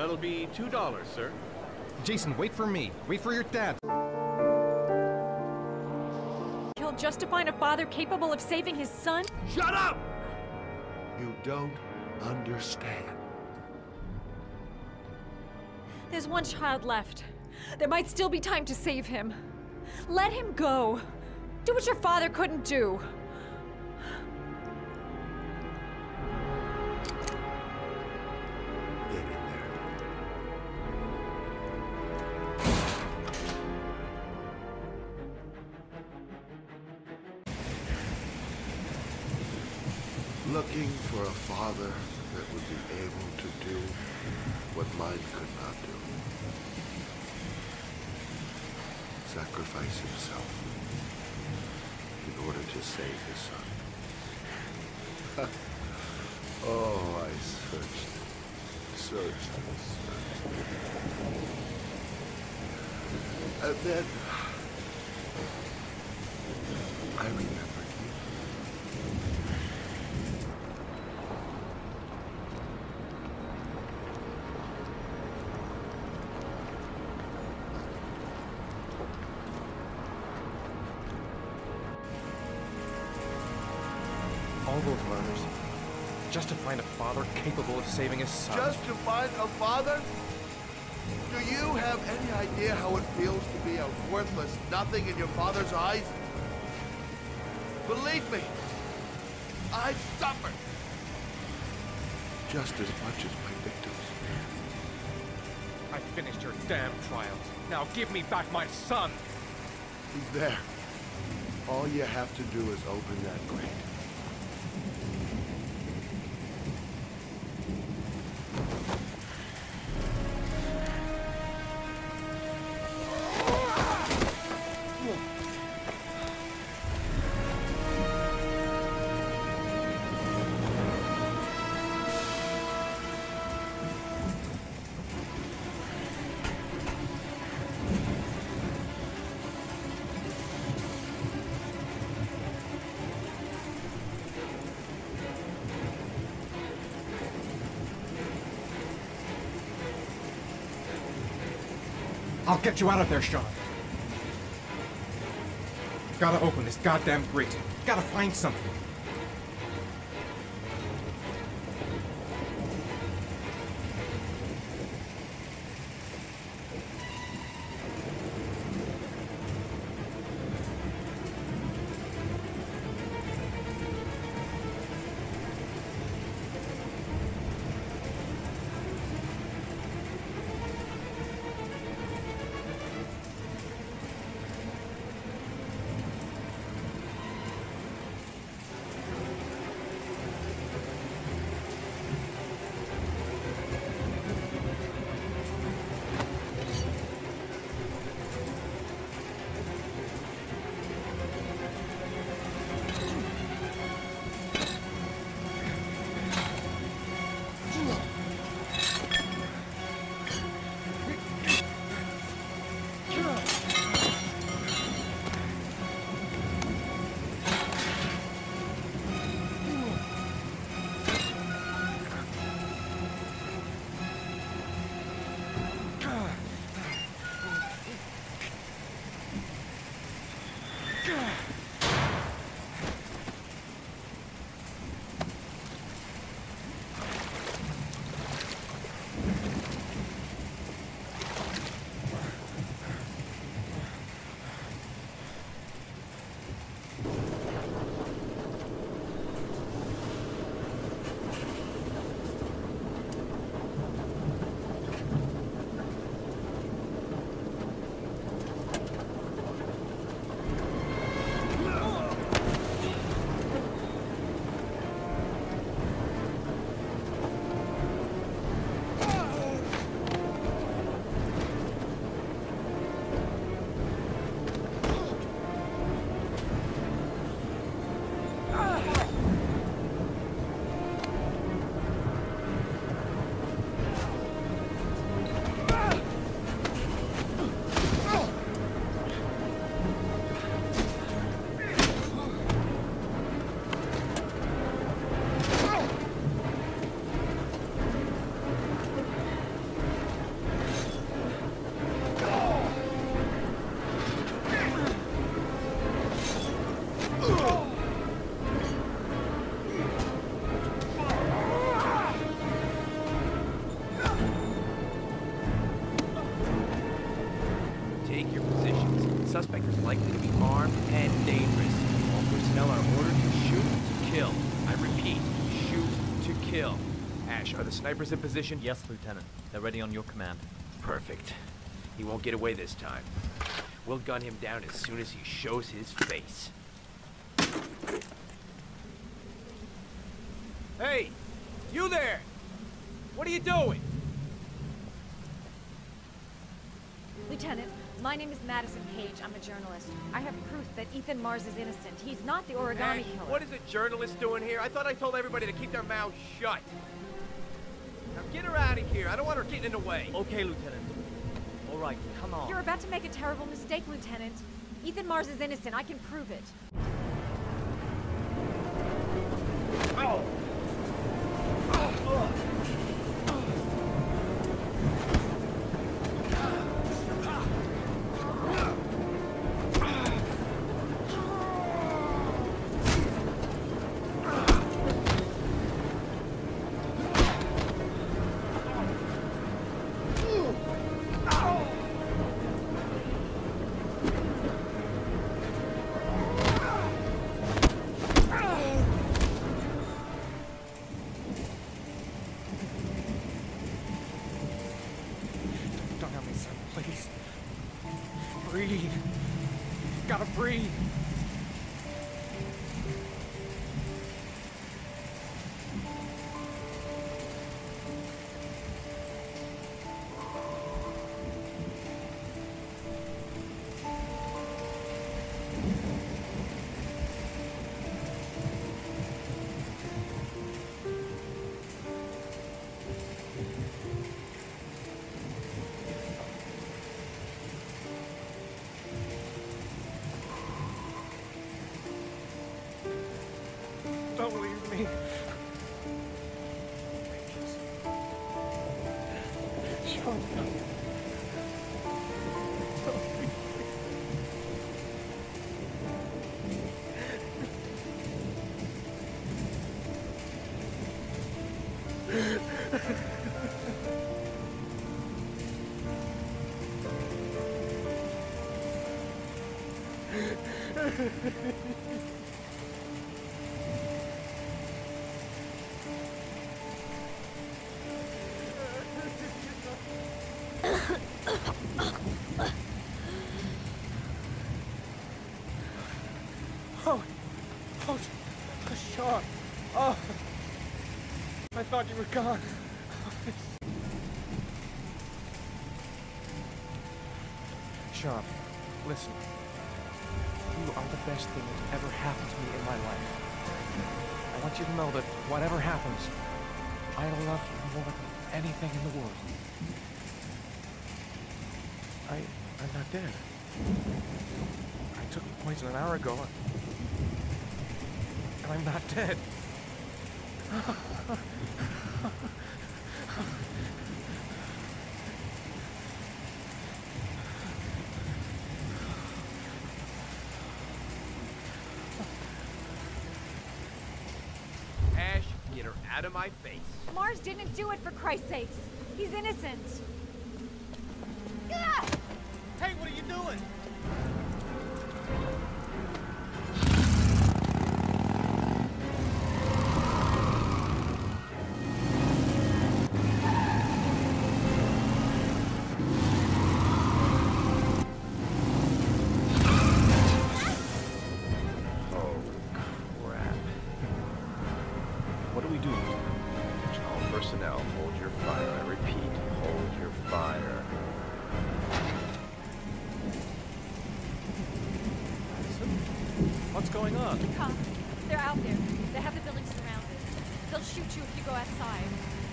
That'll be $2, sir. Jason, wait for me. Wait for your dad. Killed just to find a father capable of saving his son? Shut up! You don't understand. There's one child left. There might still be time to save him. Let him go. Do what your father couldn't do. Get in there. Looking for a father that would be able to do what mine could not do. Sacrifice himself in order to save his son. Oh, I searched. And then I remembered you. All those murders. Just to find a father capable of saving his son. Just to find a father? Do you have any idea how it feels to be a worthless nothing in your father's eyes? Believe me, I've suffered just as much as my victims. I finished your damn trials. Now give me back my son! He's there. All you have to do is open that grate. I'll get you out of there, Sean. Gotta open this goddamn grate. Gotta find something. kill. Ash, are the snipers in position? Yes, Lieutenant. They're ready on your command. Perfect. He won't get away this time. We'll gun him down as soon as he shows his face. Hey! You there! What are you doing? Lieutenant, my name is Madison Page. I'm a journalist. I have proof that Ethan Mars is innocent. He's not the origami Ash, killer. what is a journalist doing here? I thought I told everybody to keep their mouths shut. Now get her out of here. I don't want her getting in the way. Okay, Lieutenant. All right, come on. You're about to make a terrible mistake, Lieutenant. Ethan Mars is innocent. I can prove it. Oh! Don't have me, son, please. Breathe. Gotta breathe. Don't leave me. Sean. Sean. Oh, I thought you were gone. Sean, listen. You are the best thing that's ever happened to me in my life. I want you to know that whatever happens, I love you more than anything in the world. I'm not dead. I took the poison an hour ago, and I'm not dead. Ash, get her out of my face. Mars didn't do it, for Christ's sakes. He's innocent. Hey, what are you doing? Oh, crap. What do we do? Attention all personnel, hold your fire. I repeat, hold your fire. What's going on? The cops. They're out there. They have the building surrounded. They'll shoot you if you go outside.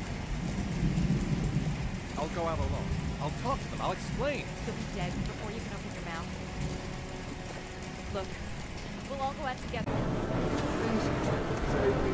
I'll go out alone. I'll talk to them. I'll explain. You'll be dead before you can open your mouth. Look, we'll all go out together. Save me.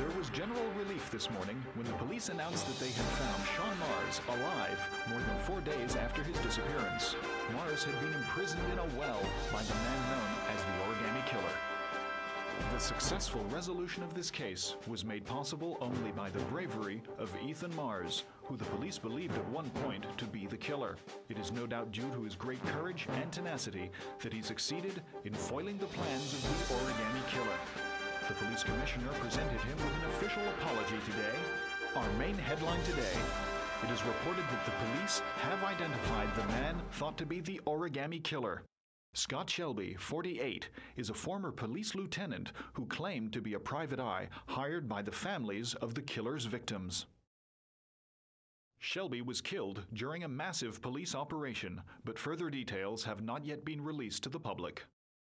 There was general relief this morning when the police announced that they had found Sean Mars alive more than 4 days after his disappearance. Mars had been imprisoned in a well by the man known as the Origami Killer. The successful resolution of this case was made possible only by the bravery of Ethan Mars, who the police believed at one point to be the killer. It is no doubt due to his great courage and tenacity that he succeeded in foiling the plans of the Origami Killer. The police commissioner presented him with an official apology today. Our main headline today: it is reported that the police have identified the man thought to be the Origami Killer. Scott Shelby, 48, is a former police lieutenant who claimed to be a private eye hired by the families of the killer's victims. Shelby was killed during a massive police operation, but further details have not yet been released to the public.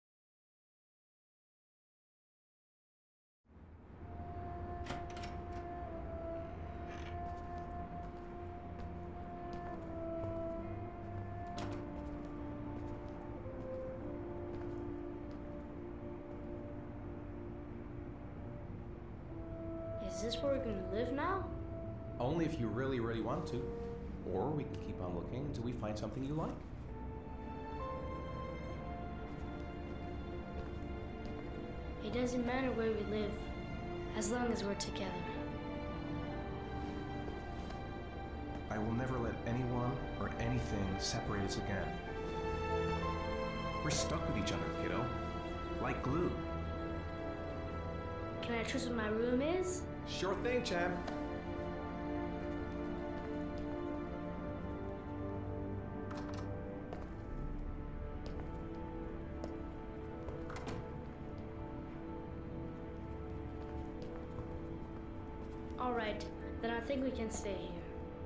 Is this where we're gonna live now? Only if you really, really want to. Or we can keep on looking until we find something you like. It doesn't matter where we live, as long as we're together. I will never let anyone or anything separate us again. We're stuck with each other, kiddo. Like glue. Can I choose what my room is? Sure thing, champ. All right, then I think we can stay here.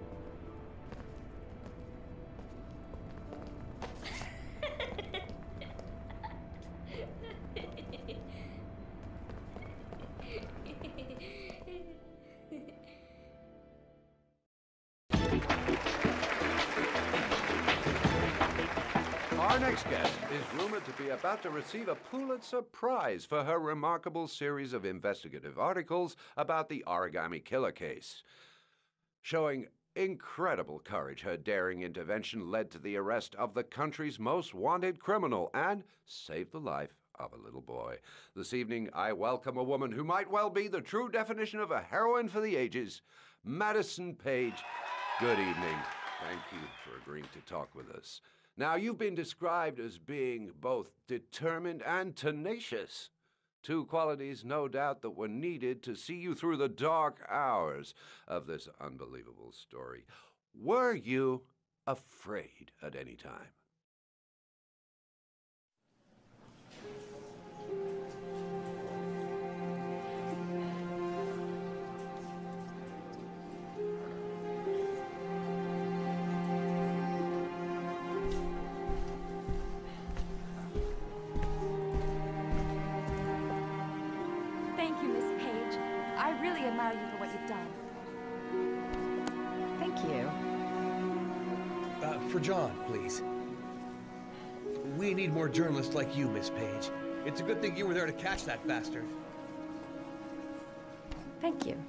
Our next guest is rumored to be about to receive a Pulitzer Prize for her remarkable series of investigative articles about the Origami Killer case. Showing incredible courage, her daring intervention led to the arrest of the country's most wanted criminal and saved the life of a little boy. This evening, I welcome a woman who might well be the true definition of a heroine for the ages, Madison Paige. Good evening. Thank you for agreeing to talk with us. Now, you've been described as being both determined and tenacious. Two qualities, no doubt, that were needed to see you through the dark hours of this unbelievable story. Were you afraid at any time? Thank you, Miss Page. I really admire you for what you've done. Thank you. For John, please. We need more journalists like you, Miss Page. It's a good thing you were there to catch that bastard. Thank you.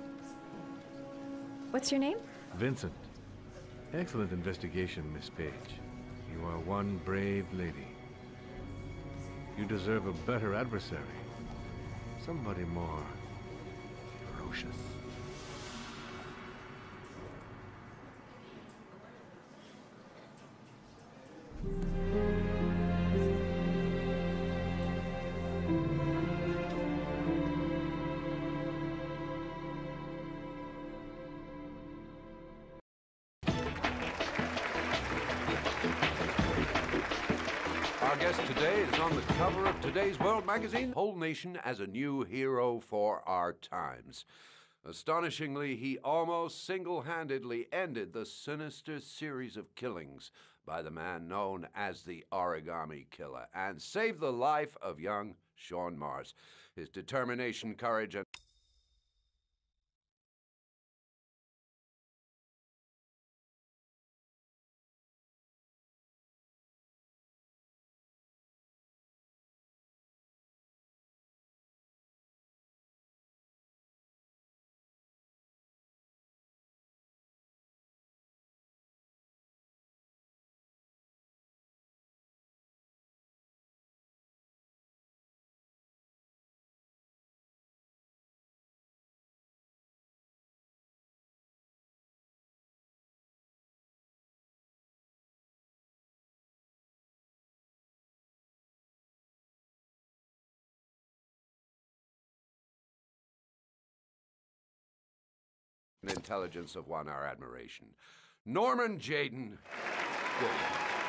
What's your name? Vincent. Excellent investigation, Miss Page. You are one brave lady. You deserve a better adversary. Somebody more ferocious. Our guest today is on the cover of today's World magazine, Whole Nation as a New Hero for Our Times. Astonishingly, he almost single-handedly ended the sinister series of killings by the man known as the Origami Killer and saved the life of young Sean Mars. His determination, courage, and intelligence have won our admiration. Norman Jayden, good.